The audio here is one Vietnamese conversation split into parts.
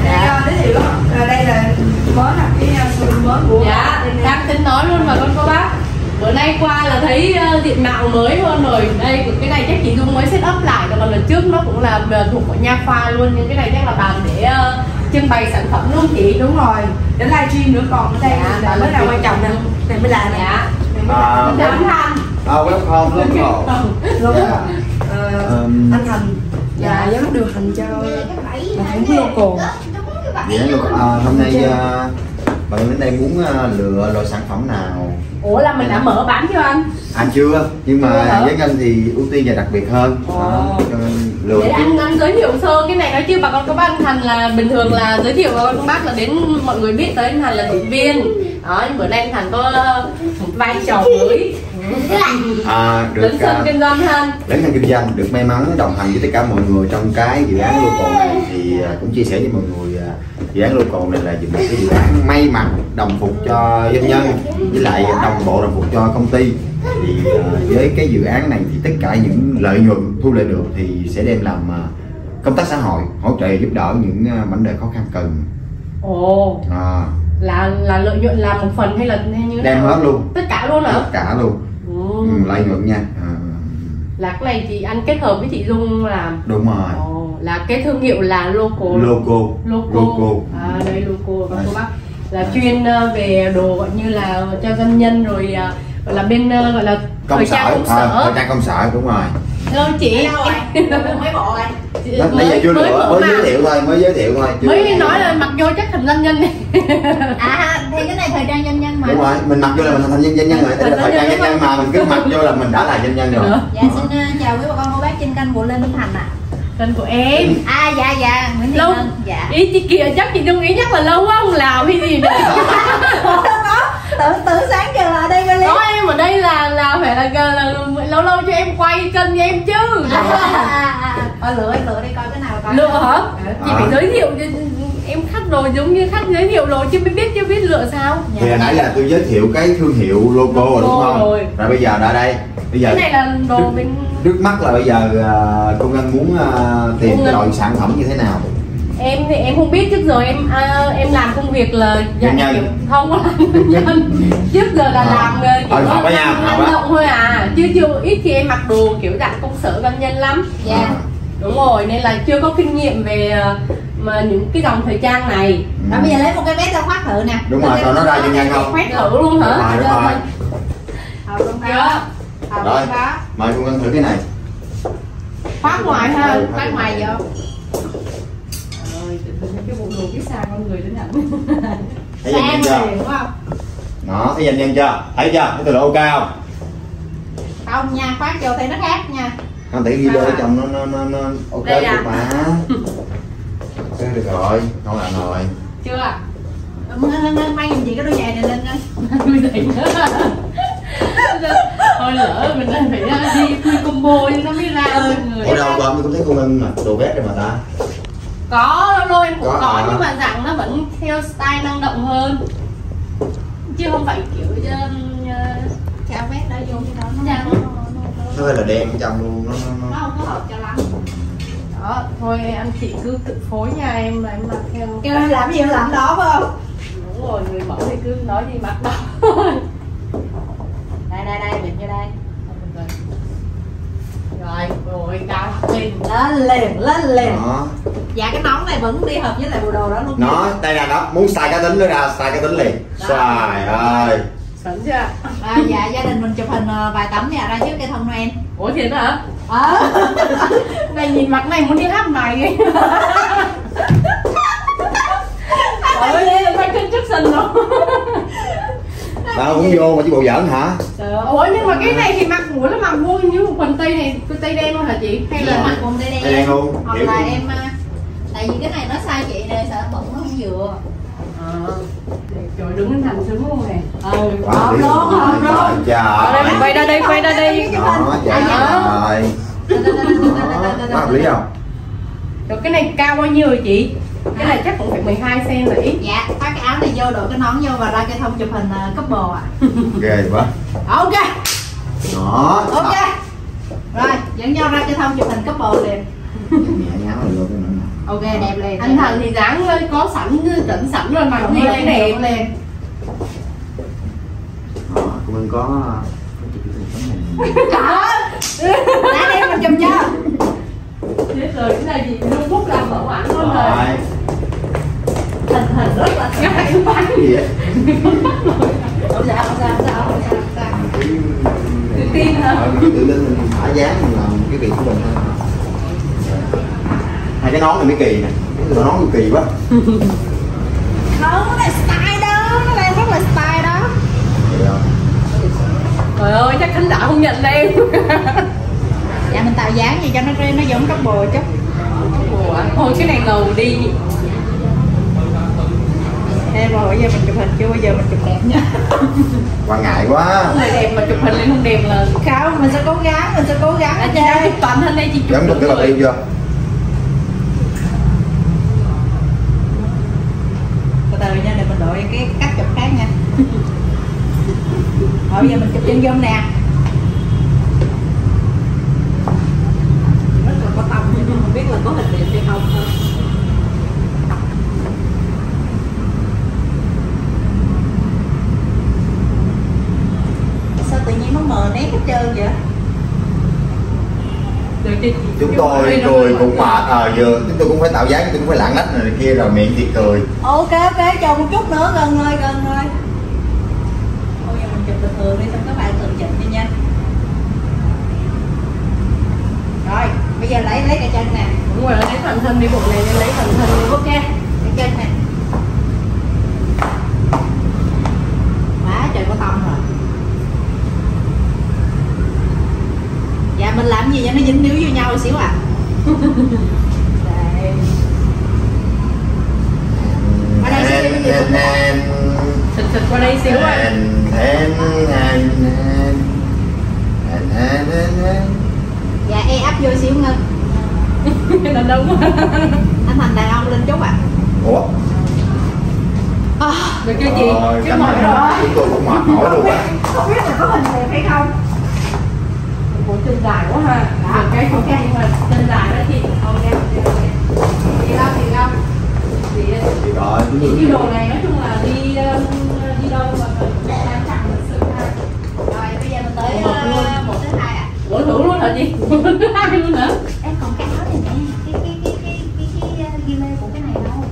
Dạ. Giới thiệu đây là mới là cái showroom mới của. Dạ, đang tính nói luôn mà con cô bác. Bữa nay qua là thấy diện mạo mới hơn rồi. Đây cái này chắc chị Dung mới set up lại, còn lần trước nó cũng là thuộc của nha khoa luôn, nhưng cái này chắc là bàn để trưng bày sản phẩm luôn chị. Đúng rồi, đến livestream nữa còn ở đây là mới là quan trọng nè. Này mới là nè. Dạ. Chào anh Thành. Welcome Luôn anh Thành. Dạ, giám đốc điều hành cho hãng local. Hôm nay bạn đến đây muốn lựa loại sản phẩm nào? Ủa là mình đã mở bán chưa anh? Chưa, nhưng mà với Ngân thì ưu tiên và đặc biệt hơn. Cho nên lựa. Để anh giới thiệu sơ cái này nói chứ bà con các bác. Anh Thành là bình thường là giới thiệu bà con các bác là đến mọi người biết tới anh Thành là thành viên. Đó, nhưng bữa nay anh Thành có một vai trò mới. Được Lấn sân kinh doanh hơn. Lấn sân kinh doanh, được may mắn đồng hành với tất cả mọi người trong cái dự án local này thì cũng chia sẻ với mọi người dự án local này là một cái dự án may mặc đồng phục cho doanh nhân với lại đồng bộ đồng phục cho công ty. Thì với cái dự án này thì tất cả những lợi nhuận thu lợi được thì sẽ đem làm công tác xã hội, hỗ trợ giúp đỡ những mảnh đời khó khăn cần. Là lợi nhuận là một phần hay là như đem hết luôn, tất cả luôn hả? Tất cả luôn. Lợi nhuận nha. Là cái này thì anh kết hợp với chị Dung làm. Đúng rồi. Là cái thương hiệu là local. Đây local và cô bác là chuyên về đồ gọi như là cho doanh nhân rồi gọi là bên gọi là thời trang công sở. Đúng rồi. Hello chị. Mấy bộ này. Bây giờ chưa lựa, mới giới thiệu thôi. Mới nói là mặc vô chắc thành doanh nhân này. Thì cái này thời trang doanh nhân mà. Đúng rồi, mình mặc vô là mình thành doanh nhân rồi. Đây là thời trang doanh nhân mà mình cứ mặc vô là mình đã là doanh nhân rồi. Dạ xin chào quý bà con cô bác trên kênh của Lê Minh Thành ạ. Kênh của em. Dạ Nguyễn Thị Ngân. Dạ. Ý chị kìa chắc chị Dung ý chắc là lâu quá không làm hay gì nữa. Tưởng sáng giờ là đây coi. Có em ở đây là phải là lâu lâu cho em quay kênh cho em chứ. Lựa đi coi cái nào coi. Lựa hả? Chị phải giới thiệu cho em khách đồ giống như khách giới thiệu đồ chứ biết lựa sao. Thì hồi nãy là tôi giới thiệu cái thương hiệu logo rồi đúng không? Rồi bây giờ ra đây. Bây giờ cái này là đồ bên trước mắt là bây giờ cô Ngân muốn tìm cái loại sản phẩm như thế nào? Em thì em không biết, trước giờ em làm công việc là doanh nhân, không có làm doanh nhân. Trước giờ là làm kiểu năng động thôi chứ chưa ít khi em mặc đồ kiểu dạng công sở doanh nhân lắm. Đúng rồi, nên là chưa có kinh nghiệm về mà những cái dòng thời trang này. Bây giờ lấy một cái vest ra khoác thử nè. Đúng rồi, cho nó ra doanh nhân không? Khoác thử luôn hả? Đúng rồi. Rồi, mời cô Ngân thử cái này. Khoác ngoài ha, khoác ngoài vô. Cái bộ đồ biết xa con người đến hẳn. Thấy doanh nhân chưa? Đúng không? Đó, thấy doanh nhân chưa? Thấy chưa? Thấy từ độ ok không? Không nha, khoác vô thấy nó khác nha. Không thể video ở trong nó ok được mà. Ok được rồi, không làm rồi. Chưa à? Ngân mang giùm chị cái đôi giày này lên Ngân. Đôi giày thôi lỡ mình phải đi full combo nhưng nó mới ra người. Ở đâu con cũng thấy cô Ngân mặc đồ vest rồi mà ta. Có đôi em cũng có nhưng mà rằng nó vẫn theo style năng động hơn chứ không phải kiểu chào vest đã vô cái đó nó hơi là đen ở trong luôn, nó không có hợp cho lắm. Đó thôi anh chị cứ tự phối nha em là em mặc theo. Kêu em làm gì em làm đó phải không? Đúng rồi, người mẫu thì cứ nói gì mặc đó. Đây bịt vô đây. Rồi cao lên liền. Dạ cái nón này vẫn đi hợp với lại bộ đồ đó luôn. Nó đây là nó muốn style cá tính nó ra style cá tính liền. Trời ơi. Sẵn chưa? Dạ gia đình mình chụp hình vài tấm nhà ra trước cây thông Noel. Ủa thiệt hả? Này nhìn mặt này muốn đi hát bài ghê. Ôi quay kênh trước sân rồi. Tao cũng vô mà chứ bộ giỡn hả? Ủa nhưng mà cái này thì mặc mũi nó mặc vui như một quần tây này, cái tây đen luôn hả chị? Hay là mặc quần tây đen luôn? Hoặc là em tại vì cái này nó size chị này sợ bụng nó không vừa. Trời đứng thành sướng luôn nè. Hợp luôn. Trời. Quay ra đây. Đó, trời. Có hợp lý không? Rồi cái này cao bao nhiêu rồi chị? Cái này chắc cũng phải 12 cm là ít. Dạ, khoác cái áo này vô, đội cái nón vô và ra cây thông chụp hình couple ạ. Ghê quá. Ok. Đó. Ok. Rồi, dẫn nhau ra cây thông chụp hình couple liền. Nhẹ nhàng rồi luôn cái nữa. Ok đẹp liền. Anh Thành thì dáng có sẵn chỉnh sẵn rồi mà cái gì cũng đẹp liền. Cô Ngân có Đã đem mình chùm cho. chết rồi, cái này gì Trung Quốc làm mở bản luôn rồi. rồi. Hình rất là Cái gì vậy? Không sao. tự tin hả? Tự tin mình thả dáng mình làm cái việc của mình thôi. Hai cái nón này mới kỳ nè, cái nón kỳ quá. Không, nó là style đó, nó đang rất là style đó. Được không? Trời ơi, chắc khán giả không nhận em. Dạ mình tạo dáng gì cho nó giống cấp bồ chứ. Ủa, thôi cái này ngầu đi. Em rồi bây giờ mình chụp hình chưa bao giờ mình chụp đẹp nha. Quan ngại quá. Người đẹp mà chụp hình lên không đẹp là Không, mình sẽ cố gắng ở ở trên đây đây. chụp toàn thân đây chị chụp Gắn được cái đầu tiên chưa? Từ từ nha, để mình đổi cái cách chụp khác nha. Rồi bây giờ mình chụp chân dung nè. rất là có tâm nhưng không biết là có hình đẹp hay không thôi. Sao tự nhiên nó mờ nét hết trơn vậy? Được chưa chị? Chúng tôi cười cũng mệt vừa chúng tôi cũng phải tạo dáng, chúng tôi cũng phải lạng lách này kia rồi miệng thì cười. Ok, chờ một chút nữa, gần rồi. Thôi giờ mình chụp bình thường đi, xong các bạn tự chụp đi nha. Rồi, bây giờ lấy cái chân nè. Đúng rồi, lấy toàn thân đi, bộ này nên lấy toàn thân đi. Ok, cái chân nè. Quá trời có tâm rồi. Dạ mình làm gì cho nó dính níu vô nhau xíu à. Đây. Qua đây xíu đi, Xịt qua đây xíu anh. Dạ áp vô xíu Ngân. Là đúng. Anh Thành đàn ông lên chút ạ. Ủa? Được chưa chị? Chứ mỏi rồi. Chúng tôi cũng mệt mỏi luôn á. Không biết là có hình đẹp hay không. Bộ chân dài quá ha. Được cái không cái nhưng mà chân dài đó chị. Ok. Đi đâu? Đi Rồi, cái đồ này nói chung là đi đâu mà quan trọng thật sự ha. Rồi bây giờ mình tới 1 tới 2 ạ. Ủa thử luôn hả chị? 1 tới 2 luôn hả? Em còn cái áo này nè, cái ghi lê của cái này đâu.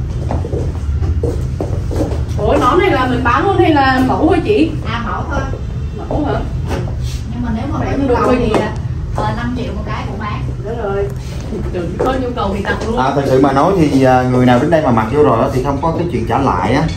Ủa nón này là mình bán luôn hay là mẫu thôi chị? À mẫu thôi. Mẫu hả? Nhưng mà nếu mà Vậy có cũng nhu được cầu thôi thì chị. 5 triệu một cái cũng bán. Đúng rồi. Được, có nhu cầu thì tặng luôn. thật sự mà nói thì người nào đến đây mà mặc vô rồi thì không có cái chuyện trả lại á.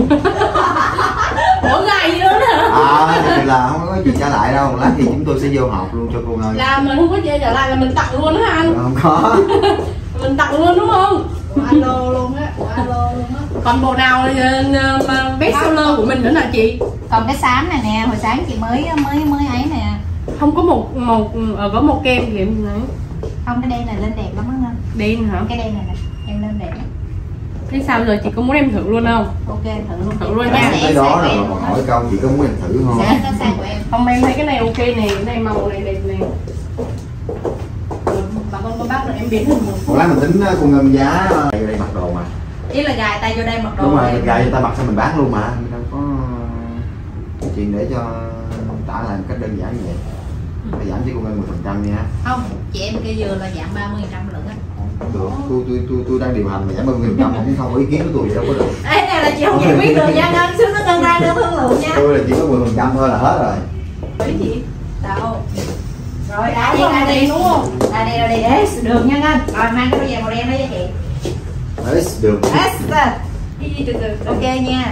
Ủa ngày gì nữa hả? Thì là không có chuyện trả lại đâu, lát thì chúng tôi sẽ vô họp luôn cho cô Ngân. Là mình không có chia trở lại là mình tặng luôn á anh. Không có. Mình tặng luôn đúng không? Alo luôn á, alo luôn á. Còn bộ nào mà best seller của mình nữa nè chị? Còn cái xám này nè, hồi sáng chị mới ấy nè. Không có có một kem gì em nói. Không, cái đen này lên đẹp lắm á Ngân. Đen hả? Cái đen này nè, em lên đẹp lắm. Thế sao giờ chị có muốn em thử luôn không? Ok, thử Thử luôn Nó nha. sẽ Cái đó sang là của em mà thôi. hỏi câu chị có muốn em thử không? Nó sang của em. Không em thấy cái này ok này, cái này màu này đẹp này. Bà con bác rồi em biến hình một Một lát mình tính cô Ngân giá đây mặc đồ mà. Ý là gài tay vô đây mặc đồ. Đúng rồi, em. gài cho ta mặc xong mình bán luôn mà, mình đâu có cái chuyện để cho tả lại một cách đơn giản như vậy. Phải giảm cho cô Ngân 10% nha. Không, chị em kia vừa là giảm 30% lận á. Không được, tôi đang điều hành mà giảm 30% không có ý kiến của tôi gì đâu có được. Ê này là chị không giải quyết được nha Ngân, xíu nó Ngân ra nữa thương lượng nha. Tôi là chỉ có 10% thôi là hết rồi. Đấy chị. Đâu. Rồi ra đi đúng không? Ra đi ế được nha Ngân. Rồi mang cái đôi giày màu đen đó cho chị. Đấy, được. Esther. Đi từ từ. Ok nha.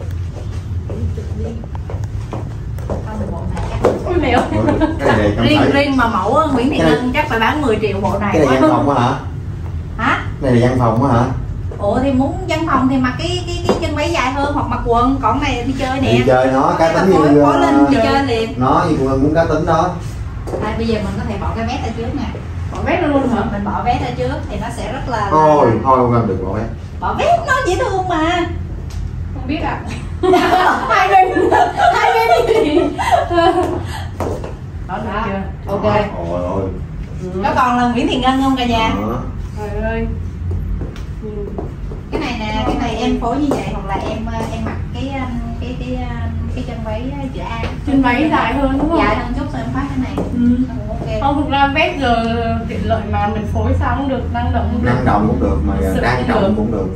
Không bộ này chắc. Ôi mèo. Cái này trong sợi. Riêng mà mẫu Nguyễn Thị Ngân chắc phải bán 10 triệu bộ này Cái này quá. văn phòng á hả? Hả? Cái này là văn phòng á hả? Ủa thì muốn văn phòng thì mặc cái chân váy dài hơn hoặc mặc quần, còn này đi chơi nè. Đi chơi nó cá tính Phối như lên đi chơi liền. nó như cô Ngân muốn cá tính đó. Đây bây giờ mình có thể bỏ cái vest ra trước nè. Bỏ vét ra luôn hả? Mình bỏ vest ra trước thì nó sẽ rất là Thôi cô Ngân đừng bỏ em. bỏ vest nó dễ thương mà. Không biết à? Hai bên gì? Đó được chưa? Ok. Ôi ôi. Có còn là Nguyễn Thị Ngân không cả nhà? Đó. Trời ơi. Cái này nè, cái này em phối như vậy hoặc là em mặc cái chân váy chữ A. Chân váy dài hơn đúng không? Dài hơn chút rồi em khoác cái này. Ok. Không, thực ra vest giờ tiện lợi mà mình phối sao cũng được, năng động cũng được. Năng động cũng được mà đang trọng cũng được.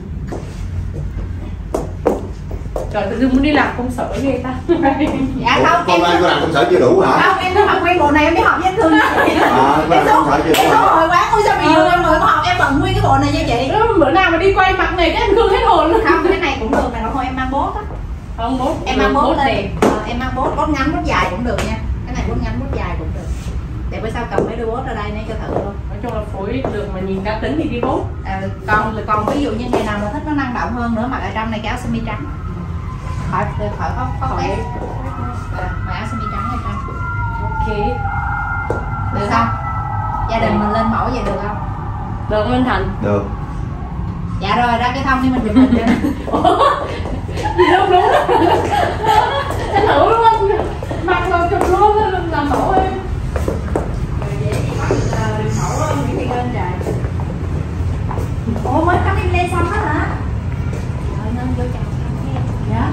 Trời, tự dưng muốn đi làm công sở ghê ta. Dạ không, em cô làm công sở chưa đủ hả? Không, em có học nguyên bộ này em đi học với anh Thương. Em công sở chưa đủ em hả? hồi quán ôi sao bị dương em mời có học em bận nguyên cái bộ này cho chị. Bữa nào mà đi quay mặt này cái anh Thương hết hồn luôn. Không, cái này cũng được này, thôi em mang bốt á. Không, bốt Em mang bốt lên. Em mang bốt ngắn bốt dài cũng được nha. Cái này bốt ngắn bốt dài cũng được. Để bữa sau cầm mấy đôi bốt ở đây để cho thử luôn. Nói chung là phối được mà nhìn cá tính thì đi bốt. Còn ví dụ như ngày nào mà thích nó năng động hơn nữa mặc ở trong này cái áo sơ mi trắng. Khỏi có test. Mặc áo sơ mi trắng ở trong. Ok. Được không? Gia đình mình lên mẫu vậy được không? Được không anh Thành? Được. Dạ rồi, ra cái thông đi mình chụp hình cho. Đúng đúng. Anh thử đúng không? Mặc rồi chụp luôn làm mẫu em. Ủa mới cắm im lên xong đó hả? Rồi nên vô chồng em. Dạ.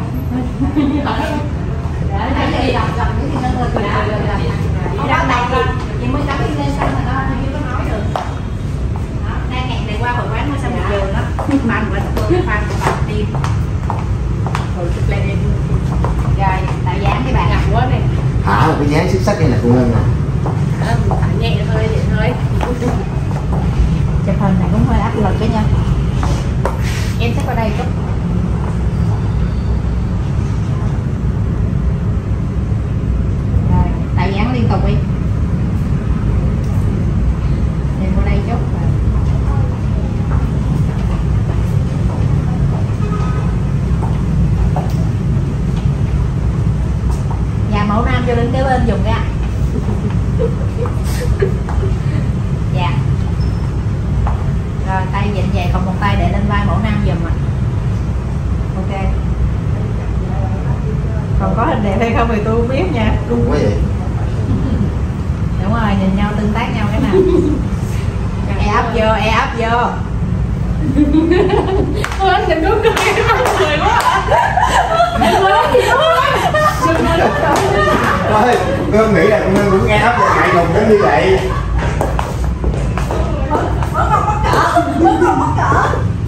Dạ, nãy giờ đọc những thì nên cười. Không có này chị mới cắm im lên xong rồi đó, chưa có nói được. Đó, đang hẹn này qua hội quán mới xong một giờ đó. Bạn quên tôi khoan của bạn tim. Rồi chụp lên em. Rồi, tạo dáng cái bạn. Ngặt quá này. Thả một cái dáng xích sắc đây là cô Ngân nè. Thả nhẹ thôi, vậy thôi. Chụp hình này cũng hơi áp lực đó nha. Em sẽ qua đây chút. Rồi, tạo dáng liên tục đi. Em qua đây chút. Dạ mẫu nam cho đứng kế bên dùng ra. Dạ. Rồi tay vịn về còn một tay để lên vai mẫu nam giùm ạ. Ok. Còn có hình đẹp hay không thì tôi không biết nha. Đúng quá vậy. Đúng rồi, nhìn nhau tương tác nhau cái nào. E ấp vô, e ấp vô. Ôi anh nhìn đúng cười, anh cười quá hả? Anh nói gì đó. Thôi, tôi nghĩ là con Ngân cũng nghe ấp ngại ngùng đến như vậy. Vẫn còn mất cỡ.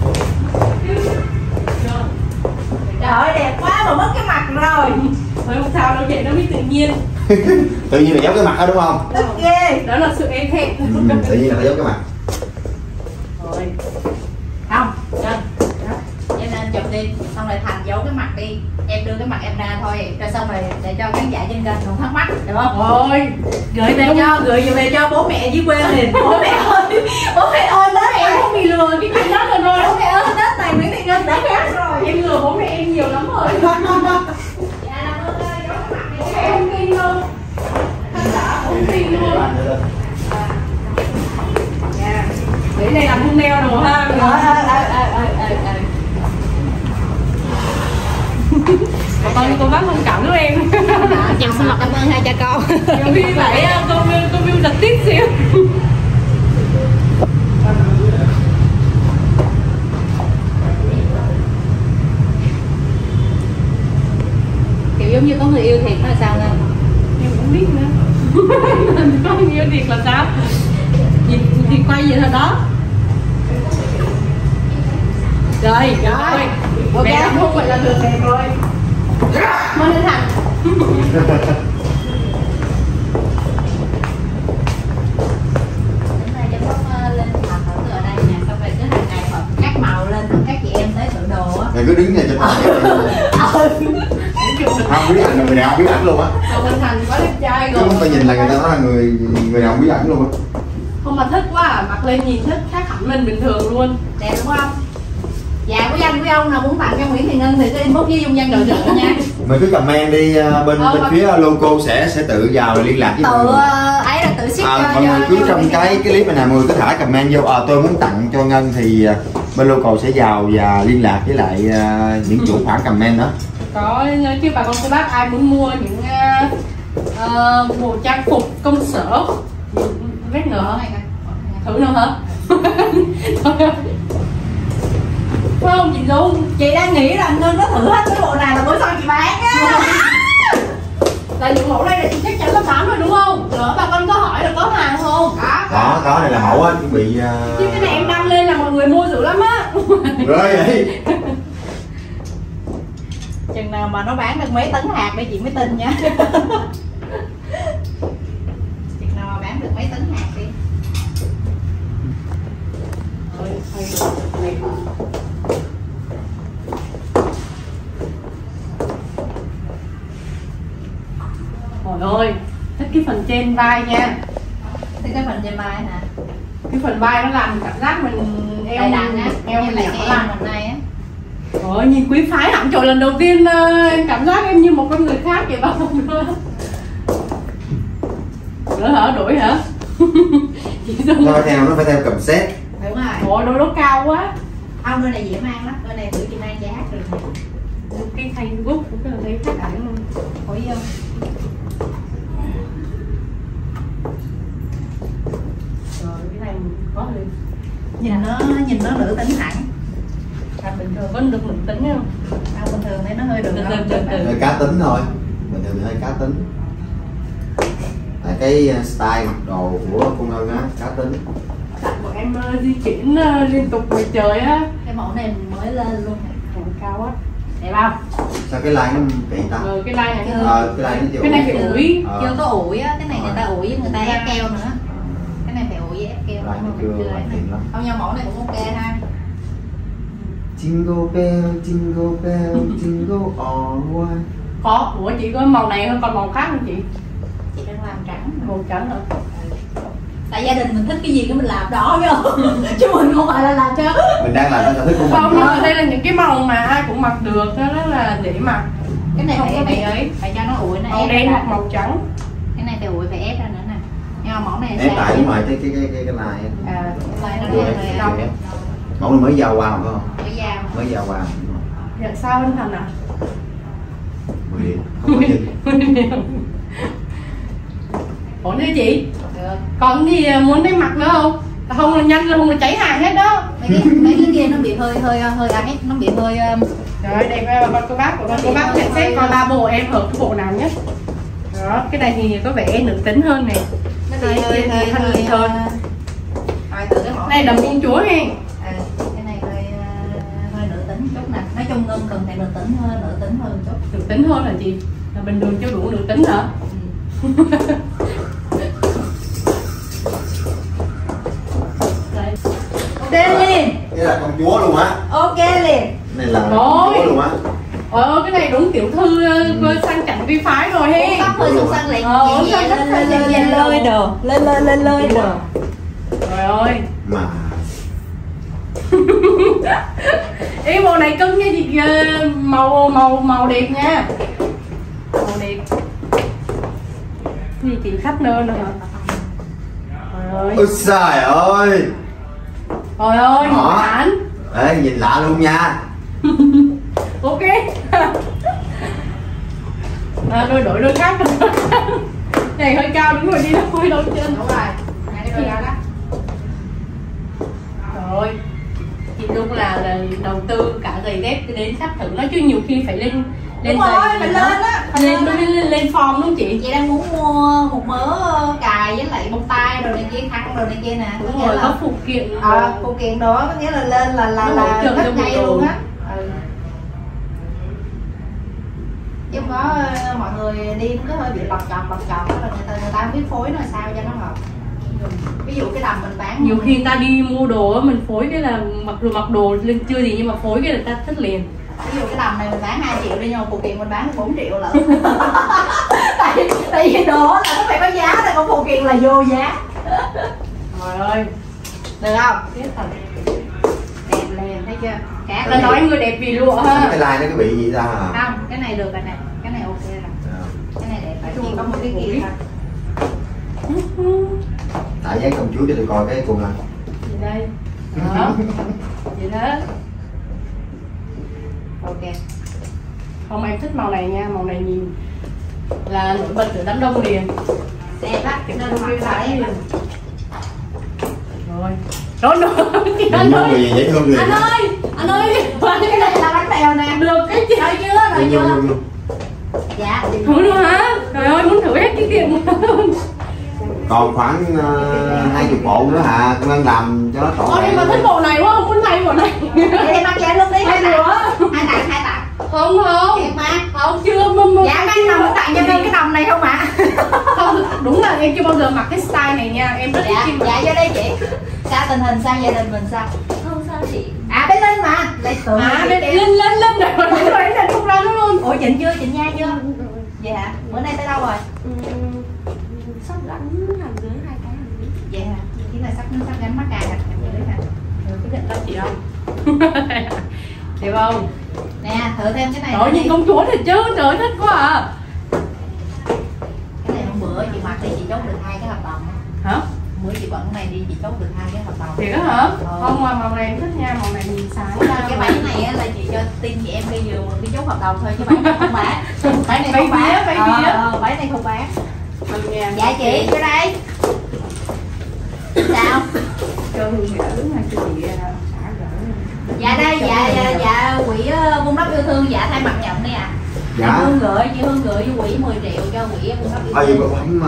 Trời ơi đẹp quá mà mất cái mặt rồi. Thôi không sao đâu, vậy nó mới tự nhiên. Tự nhiên là giấu cái mặt đó đúng không? Tức ghê. Đó là sự êm thẹn. Tự nhiên là phải giấu cái mặt. Rồi. Không, cho nên chụp đi, xong rồi Thành giấu cái mặt đi. Em đưa cái mặt em ra thôi, rồi xong rồi để cho khán giả trên kênh còn thắc mắc, được không? Ôi, Gửi về cho bố mẹ dưới quê liền. Bố mẹ ơi đó em không bị lừa cái chuyện đó rồi. Bố mẹ ơi Tết này Nguyễn Thị Ngân đã khác rồi. Em lừa bố mẹ em nhiều lắm rồi. Dạ làm ơn giấu cái mặt đi. Em không tin đâu. Khán giả không tin luôn. Để này làm hung neo đồ ha. Cô bác thông cảm giúp em. Em xin cảm ơn hai cha con. Nhiều khi phải câu view giật tít xíu. Kiểu giống như có người yêu thiệt là sao nên Em cũng biết nữa. Có người yêu thiệt là sao? Thì quay vậy thôi đó. Rồi, ok. Mẹ làm hôn vậy là được đẹp rồi. Mời lên Thành. lên mặt ở đây nè, xong rồi cứ hàng ngày hợp các màu lên các chị em tới tự đồ á. Mày cứ đứng này cho tao. Không biết ảnh, người nào không biết ảnh luôn á. Còn bên Thành có đẹp trai Chứ rồi. không phải nhìn là người ta nói là người nào không biết ảnh luôn á. Không mà thích quá à, mặc lên nhìn thích khác hẳn lên bình thường luôn. Đẹp đúng không? Dạ quý anh quý ông nào muốn tặng cho Nguyễn Thị Ngân thì cứ inbox với Dung Nhân Đội Trợ nha. Mày cứ comment đi, bên phía logo sẽ tự vào liên lạc với mọi người. Ấy là tự ship cho Mọi người cứ trong cái clip này mọi người cứ thả comment vô tôi muốn tặng cho Ngân thì bên logo sẽ vào và liên lạc với lại những chủ khoản comment đó. Có chứ bà con cô bác ai muốn mua những bộ trang phục công sở vết nữa thử nữa hả? Phải không chị Dung? Chị đang nghĩ rằng Ngân nó thử hết cái bộ này là bữa sau chị bán á. Là những mẫu này là chị chắc chắn là bán rồi đúng không? Rồi bà con có hỏi là có hàng không? Có này là mẫu á, chuẩn bị chứ cái này em đăng lên là mọi người mua dữ lắm á. rồi vậy. Chừng nào mà nó bán được mấy tấn hạt để chị mới tin nha. Chừng nào mà bán được mấy tấn hạt đi. Trời ơi, thích cái phần trên vai nha. Thích cái phần trên vai hả? Cái phần vai nó làm cảm giác mình eo đằng á, eo mình lại đẹp cái lắm. phần này á. Ôi nhìn quý phái hẳn. Trời, lần đầu tiên em cảm giác em như một con người khác vậy bao giờ. Nữa hả? Đổi hả? Chị Dung Nó phải theo cầm set. Đúng rồi. Ôi đôi nó cao quá. Không, đôi này dễ mang lắm, đôi này thử chị mang giá được. Cái thanh gốc cũng rất là thấy khác hẳn luôn. Khối không? Rồi cái này có lên. Nhìn nó nữ tính hẳn. À, bình thường vẫn được nữ tính không? Bình thường thấy nó hơi được Hơi cá tính thôi, bình thường hơi cá tính. Tại cái style mặc đồ của cô Ngân á, cá tính. Tại bọn em di chuyển liên tục ngoài trời á. Cái mẫu này mới lên luôn. Cao á. Đẹp không? Sao cái line nó kỳ ta? Cái line này Cái line nó chưa cái này phải ủi. Chưa có ủi á, cái này người ta ủi với người ta ép keo nữa. Cái này phải ủi với ép keo. Line nó chưa hoàn thiện lắm. Không, nhưng mẫu này cũng ok ha. Jingle bell, jingle bell, jingle all the way. Có, ủa chị có màu này hơn còn màu khác không chị? Chị đang làm trắng. Màu trắng hả? Tại gia đình mình thích cái gì cái mình làm đó chứ không? Chứ mình không phải là làm cho Mình đang làm theo sở thích của mình. Không, nhưng mà đây là những cái màu mà ai cũng mặc được, nó rất là dễ mặc. cái này Không phải có bị ấy, phải cho nó ủi nó màu ép đen ra. hoặc màu trắng. Cái này phải ủi phải ép ra nữa nè. Nhưng mà mẫu này Ép lại đúng rồi, cái line. À, lại nó Ủa, đen ép, rồi. ép. Mẫu này mới giao qua phải không? Cái dao. Mới giao qua. dạ sao anh Thành à? 10 điểm, không có chừng. Ổn đấy chị? Được. Còn gì muốn em mặc nữa không? Không là nhanh là không là cháy hàng hết đó. Mấy cái kia nó bị hơi ấy, nó bị hơi Rồi đây con cô bác nhận xét coi 3 bộ em hợp cái bộ nào nhất. Đó, cái này thì có vẻ nữ tính hơn này. nó bị hơi hơn. Rồi thử cái mẫu Này đầm công chúa ha. cái này hơi nữ tính chút nè. Nói chung Ngân cần phải nữ tính hơn chút. Nữ tính hơn là chị? Là bình thường chưa đủ nữ tính hả? Đây. Ok liền. Cái là công chúa luôn á. Ok liền. Này là công chúa luôn á. Cái này đúng tiểu thư sang chảnh vi phái rồi he. Tóc hơi sung săn lại lên lơi đồ. Lên đồ. Trời ơi. Mà Ý bộ này cưng nha chị, màu đẹp nha. Màu đẹp. Gì chị khách nơ nữa hả? Trời ơi. ôi trời ơi. Trời ơi, Đó. ảnh. Ê, nhìn lạ luôn nha. Ok. Đổi khác. Này hơi cao đúng rồi, đi đâu hơi đâu trên. Đúng rồi. Này cái đôi đó. Rồi. Chị Dung là đầu tư cả giày dép đến sắp thử nó, chứ nhiều khi phải lên Đúng rồi, phải lên á. lên form đúng không chị? Chị đang muốn mua một mớ cài với lại bông tai rồi này kia, khăn rồi này kia nè. Đúng rồi, có phụ kiện. Phụ kiện đó có nghĩa là lên là hỗ trợ cho ngay bộ đồ. luôn á. Chứ không có mọi người đi nó có hơi bị lọt chọt đó là người ta không biết phối nó sao cho nó hợp. Ví dụ cái đầm mình bán Nhiều khi người ta đi mua đồ á, mình phối cái là mặc đồ lên chưa gì nhưng mà phối cái là ta thích liền. Ví dụ cái đầm này mình bán 2 triệu đi, nhưng mà phụ kiện mình bán 4 triệu lận. tại vì đồ là nó phải có giá rồi, còn phụ kiện là vô giá. Trời ơi, Được không? tiếc thật. Đẹp liền, thấy chưa? Cả Ta nói người đẹp vì lụa ha. Cái line nó có bị gì ta hả? không, cái này được rồi nè, cái này ok rồi. Cái này đẹp, phải chỉ có một cái kia thôi. Tại dáng công chúa cho tôi coi cái cùng này. Gì đây? Đó. Vậy đó. Ok. Không, em thích màu này nha, màu này nhìn là nổi bật ở đám đông liền. Đẹp á, Kiểu nên không mặc kêu phải liền. em. Rồi. Rồi nữa. Nhìn mua gì dễ thương liền. Anh ơi, Anh ơi, cái này là bánh bèo nè. được cái chị. Rồi chưa? Rồi chưa? Dạ. Thử luôn hả? Trời ơi, muốn thử hết cái kiện. Còn khoảng 20 bộ nữa hả, con Ngân làm cho nó trọn Ôi, nhưng mà thích bộ này quá, không muốn thay bộ này. Em mặc vậy luôn đi. Hai Hai nữa. tặng. Không không. Em mà. Không, chưa mâm. Dạ cái nồng tặng cho em cái nồng này không ạ? Không, đúng là em chưa bao giờ mặc cái style này nha. Em rất thích Dạ, chim. dạ vô đây chị. Sao tình hình sao gia đình mình sao? Không sao chị. À bé Linh mà. Lấy tưởng Lên rồi, rồi em không ra nữa luôn. Ủa chỉnh chưa? Chỉnh nha chưa? Dạ. Bữa nay tới đâu rồi? Sắp gắn hàm dưới 2 cái hàm dưới. Dạ. Chỉ là sắp gắn mắt cà hả? Có nhận ra chị không? Đẹp không? Nè, thử thêm cái này. Trời nhìn công chúa thì chứ, trời thích quá à. Cái này hôm bữa chị mặc đi chị chốt được 2 cái hợp đồng. Hả? Bữa chị bận cái này đi chị chốt được 2 cái hợp đồng. Thiệt á hả? Không, mà màu này em thích nha, màu này nhìn sáng ra. Cái váy này á là chị cho tin chị em đi vừa đi chốt hợp đồng thôi chứ váy này không bán. Váy này không bán. Váy vía. Váy này không bán. Dạ Dạ chị, vô đây. Sao? cho Hương gỡ ngay cho chị xả gỡ. Dạ đây, dạ quỹ vun đắp yêu thương dạ thay mặt nhận đi ạ. Dạ. Chị Hương gửi vô quỹ 10 triệu cho quỹ vun đắp yêu Vậy thương. bấm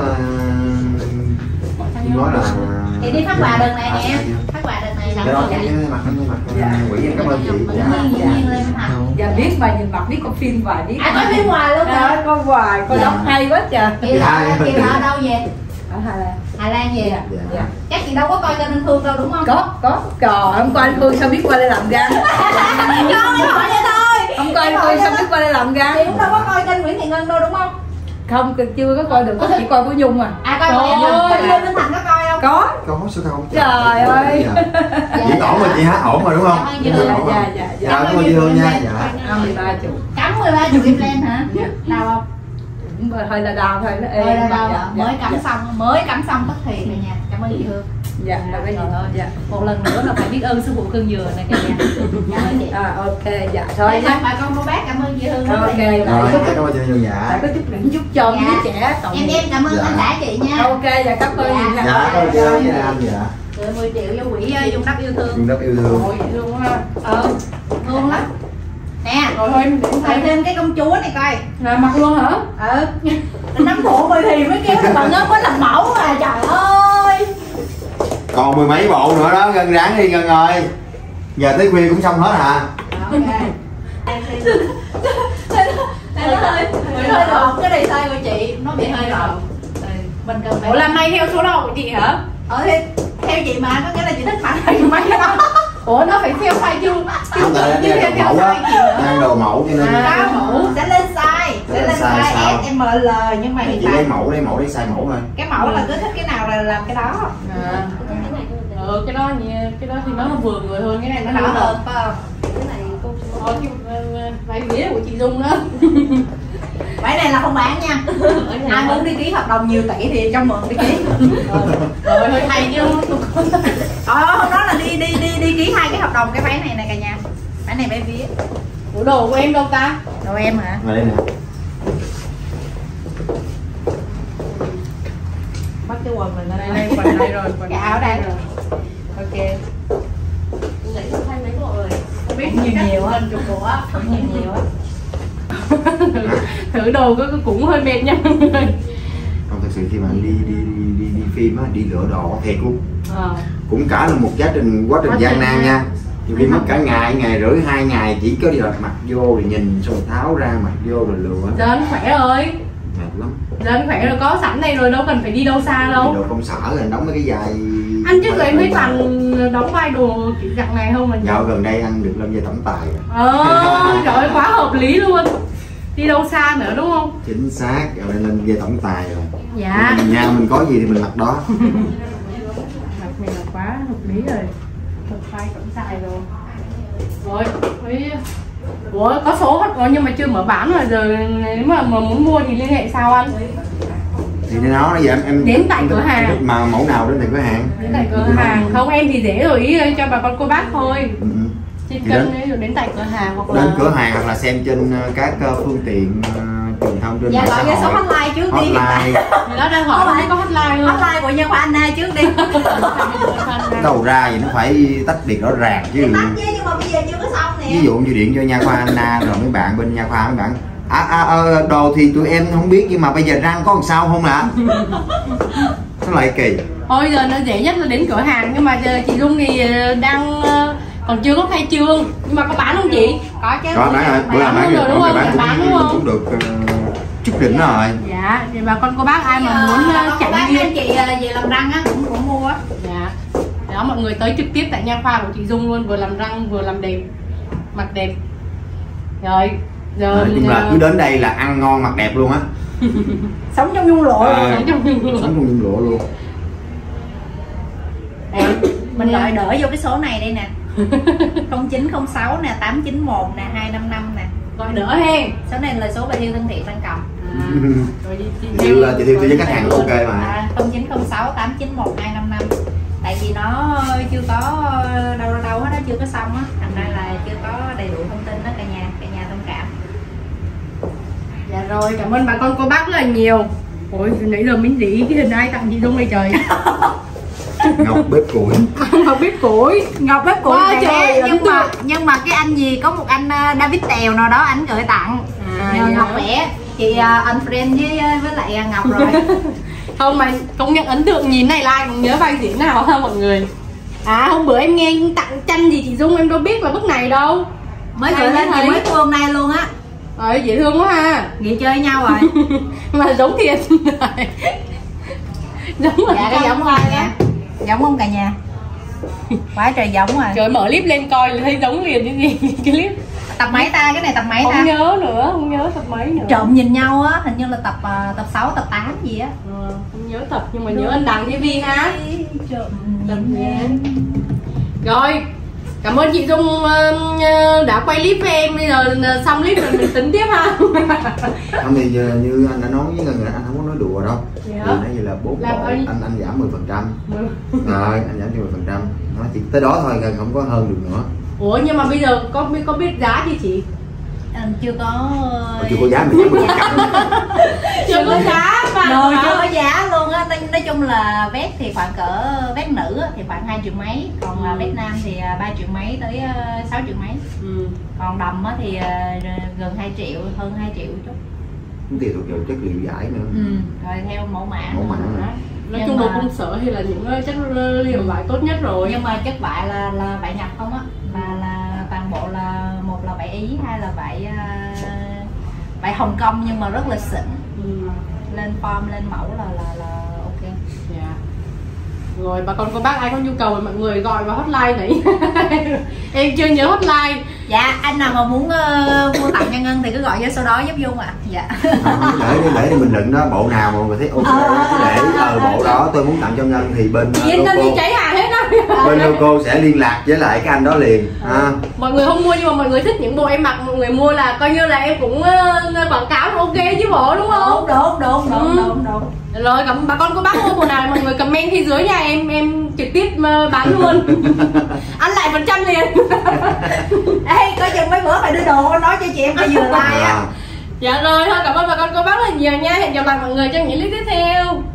nói là Chị đi phát quà đợt này nè. Phát quà đợt này cái đó cái mặt quỹ em cảm ơn chị. Dạ. Nhiên lên Thành. Dạ biết mà nhìn mặt biết con phim hoài biết. À có phim quà luôn hả? Con hoài, con đóng hay quá trời. Chị ở đâu về? Ở Hà Lan. Hà Lan về. Dạ. Chắc chị đâu có coi kênh anh Thương đâu đúng không? Có. Trời, hôm qua anh Phương sao biết qua đây làm gan. Cho em hỏi vậy thôi. Hôm qua anh Phương sao biết qua đây làm gan. Chị cũng đâu có coi kênh Nguyễn Thị Ngân đâu đúng không? Không, chưa có coi được, có chỉ coi của Nhung à. À coi rồi em lên Linh Thành có coi không? Có Sao không? Trời ơi. Diễn ổn rồi chị hả? Ổn rồi đúng không? Dạ. Dạ cảm ơn chị Hương nha. Dạ. 13 triệu. Cắm 13 triệu kim lên hả? Đau không? Hơi là đau thôi nó Ê, êm. mới cắm xong tất thì cả nhà. Cảm ơn chị Hương. Dạ, là cái gì? Dạ. Một lần nữa là phải biết ơn sư phụ cưng dừa này cả nhà. Cảm ơn chị. Ok, dạ thôi Đây nhé. là bà con cô bác cảm ơn chị Hương. Ok, Rồi, cảm ơn chị Hương dạ. tại có chút đỉnh giúp cho Dạ. đứa trẻ tội nghiệp. Em cảm ơn Dạ. anh xã chị nha. Ok, dạ cảm ơn Dạ. chị nha. Dạ cảm ơn chị Hương với anh dạ. Gửi 10 triệu cho quỹ vun đắp yêu thương. Hương rất yêu thương. Ôi vậy luôn ha. Thương lắm. Nè, Rồi thôi em thầy thấy thêm cái công chúa này coi. là mặc luôn hả? Nắm thủ 10 thì mới kêu bà Ngân mới làm mẫu à trời ơi. Còn 10 mấy bộ nữa đó, Ngân ráng đi Ngân ơi. Giờ tới khuya cũng xong hết hả? Ok. Nó hơi rộng, cái này size của chị nó bị hơi rộng. Mình cần phải. Ủa là may theo số đầu của chị hả? Theo chị mà có nghĩa là chị thích mặc hay may đó. Ủa nó phải theo size chưa? Không tại Chứ đây theo đồ mẫu á. size chị nữa. Đang đồ mẫu cho nên À. Mẫu. Sẽ lên size, sẽ lên Size size sao? S, M, L nhưng mà hiện chị tại lấy mẫu để size mẫu thôi. cái mẫu là cứ thích cái nào là làm cái đó. À. Cái đó thì nó vừa người hơn, cái này Nó nó đỏ đỡ hơn phải không? Cái này công chúa. Cái váy vía của chị Dung đó. Váy này là không bán nha. Ai muốn đi ký hợp đồng nhiều tỷ thì cho mượn đi ký. Rồi hơi hay chứ. Hôm đó là đi ký 2 cái hợp đồng cái váy này này cả nhà. Váy này váy vía. Ủa đồ của em đâu ta? Đồ em hả? Mà đây nè. Bắt cái quần mình lên Đây quần đây rồi, quần cái áo đây. Ok. Lấy được 2 mấy bộ rồi. Không biết Nhiều á, chục bộ á, nhiều á. Thử đồ cũng hơi mệt nha. Không, thực sự khi mà anh đi phim á, đi lựa đồ thiệt luôn. Cũng cả là một quá trình gian nan nha. Nhiều khi mất cả ngày rưỡi 2 ngày chỉ có đi mặc vô rồi nhìn xong rồi tháo ra mặc vô rồi lựa. Giờ anh khỏe rồi. Mệt lắm. Giờ anh khỏe rồi, có sẵn đây rồi, đâu cần phải đi đâu xa Đi đâu. đồ công sở rồi đóng mấy cái vai. Anh trước rồi em thấy toàn đóng vai đồ kiểu giặc này không mà. Dạo gần đây anh được lên vai tổng tài rồi. Trời ơi quá hợp lý luôn. Đi đâu xa nữa đúng không? Chính xác, rồi lên vai tổng tài rồi. Dạ. Nhà mình có gì thì mình mặc đó. Mình là quá hợp lý rồi. Thật vai tổng tài rồi. Rồi, ủa có số hết rồi nhưng mà chưa mở bán rồi, giờ nếu mà muốn mua thì liên hệ sao anh? Thì nó giờ em Đến tại cửa hàng. mà mẫu nào đến tại cửa hàng? Đến tại cửa hàng. Không em thì dễ rồi, ý cho bà con cô bác thôi. Trên Thì kênh đấy rồi đến tại cửa hàng hoặc là đến cửa hàng hoặc là xem trên các phương tiện truyền thông trên dạ mạng gọi xã cái số hội. hotline trước đi. Hotline Thì nó đang hỏi không có hotline luôn. Hotline của Nha Khoa Anna trước đi. đầu ra gì nó phải tách biệt rõ ràng chứ. Tách chứ, nhưng mà bây giờ chưa có xong nè. Ví dụ như điện cho Nha Khoa Anna rồi mấy bạn bên Nha Khoa mấy bạn đồ thì tụi em không biết nhưng mà bây giờ răng có làm sao không ạ? Nó lại kỳ. Thôi giờ nó dễ nhất là đến cửa hàng, nhưng mà giờ chị Dung thì đang còn chưa có khai trương, nhưng mà có bán không chị? Có chứ. Có bán rồi, bữa nào bán rồi đúng không? bán đúng không? cũng được chút đỉnh rồi. Dạ, thì bà con cô bác ai mà muốn chạy trải đi nghiệm chị về làm răng á cũng mua á. dạ. Đó, mọi người tới trực tiếp tại nha khoa của chị Dung luôn, vừa làm răng vừa làm đẹp, mặt đẹp. Rồi, giờ Nói chung là cứ đến đây là ăn ngon mặc đẹp luôn á. Sống trong nhung lụa. sống trong nhung lụa. Sống trong nhung lụa luôn. Mình gọi đỡ vô cái số này đây nè. 0906 nè, 891 nè, 255 nè. Gọi đỡ hen. Số này là số bà Thiêu thân thiện đang cầm. Rồi Chị Thiêu tư vấn khách hàng ok mà. 0906 891 255. Tại vì nó chưa có đâu hết, nó chưa có xong á, thành ra là chưa có đầy đủ thông tin đó cả nhà thông cảm. Dạ rồi, cảm ơn bà con cô bác rất là nhiều. Ôi, nãy giờ mình để cái hình ai tặng chị Dung này trời. Ngọc bếp củi. Ngọc bếp củi. Ngọc bếp củi Quá trời, nhưng mà cái anh gì có một anh David Tèo nào đó anh gửi tặng nhờ dạ. Ngọc vẽ chị unfriend với lại Ngọc rồi. Không mà công nhận ấn tượng nhìn này like cũng nhớ vai diễn nào ha mọi người. À hôm bữa em nghe tặng tranh gì chị Dung em đâu biết là bức này đâu. Mới gửi lên chị mới mua hôm nay luôn á. Rồi dễ thương quá ha. Nghỉ chơi nhau rồi. Mà giống thiệt. Giống rồi. Dạ cái giống không cả nhà? Giống không cả nhà? Quá trời giống rồi. Trời mở clip lên coi là thấy giống liền cái gì cái clip. Tập mấy ta, cái này tập mấy ta? Không nhớ nữa, không nhớ tập mấy nữa. Trộm nhìn nhau á, hình như là tập 6, tập 8 gì á. Không nhớ tập nhưng mà nhớ anh Đằng TV ha. Trộm nhìn. Rồi, cảm ơn chị Dung đã quay clip với em. Bây giờ xong clip rồi mình tính tiếp ha. Không thì như anh đã nói với người anh không có nói đùa đâu. Dạ. Thì nãy giờ là 4 bộ anh giảm 10%. Rồi anh giảm 10%. Nó chỉ tới đó thôi, không có hơn được nữa. Ủa nhưng mà bây giờ có biết giá chưa chị? Chưa có. Chưa có giá mình giảm 10%. Chưa có giá mà. Rồi chưa có giá luôn á. Nói chung là vest thì khoảng cỡ vest nữ thì khoảng 2 triệu mấy, còn vest nam thì 3 triệu mấy tới 6 triệu mấy. Còn đầm thì gần 2 triệu, hơn 2 triệu chút. Cũng tùy thuộc vào chất liệu vải nữa. Rồi theo mẫu mã. Nói chung là công sở thì là những chất liệu vải tốt nhất rồi. Nhưng mà chất vải là vải nhập không á, là toàn bộ là một là vải Ý, hai là vải Hồng Kông nhưng mà rất là xịn. Lên form lên mẫu là ok. Dạ. Rồi bà con cô bác ai có nhu cầu thì mọi người gọi vào hotline này. Em chưa nhớ hotline. Dạ anh nào mà muốn mua tặng cho Ngân thì cứ gọi vô số đó giúp Dung ạ. Dạ. Để mình định đó bộ nào mà mình thấy ok để bộ đó tôi muốn tặng cho Ngân thì bên Ngân đi cháy hàng hết á. Bên logo sẽ liên lạc với lại cái anh đó liền. Mọi người không mua nhưng mà mọi người thích những bộ em mặc, mọi người mua là coi như là em cũng quảng cáo ok chứ bộ đúng không? Đúng. Rồi cảm bà con cô bác mua bộ nào mọi người comment phía dưới nha, em trực tiếp bán luôn. Ăn lại % liền. Ê coi chừng mấy bữa phải đưa đồ nói cho chị em phải vừa like á. Dạ rồi thôi cảm ơn bà con cô bác rất là nhiều nha, hẹn gặp lại mọi người trong những clip tiếp theo.